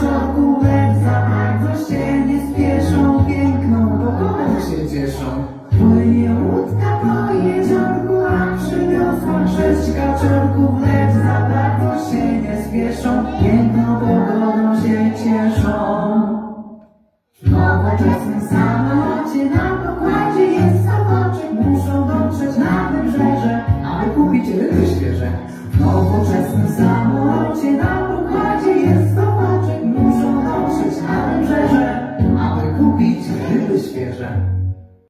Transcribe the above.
wieczorku, lecz za bardzo się nie spieszą, piękną pogodą się cieszą. Płynie łódka po jeziorku, a przyniosła 6 kaczorków, lecz za bardzo się nie spieszą, piękną pogodą się cieszą. W nowoczesnym samolocie na pokładzie jest sokoczek, muszą dotrzeć na wybrzeże, aby kupić ryby świeże. W nowoczesnym samolocie na pokładzie jest sokoczek, muszą dotrzeć na wybrzeże, aby kupić ryby świeże.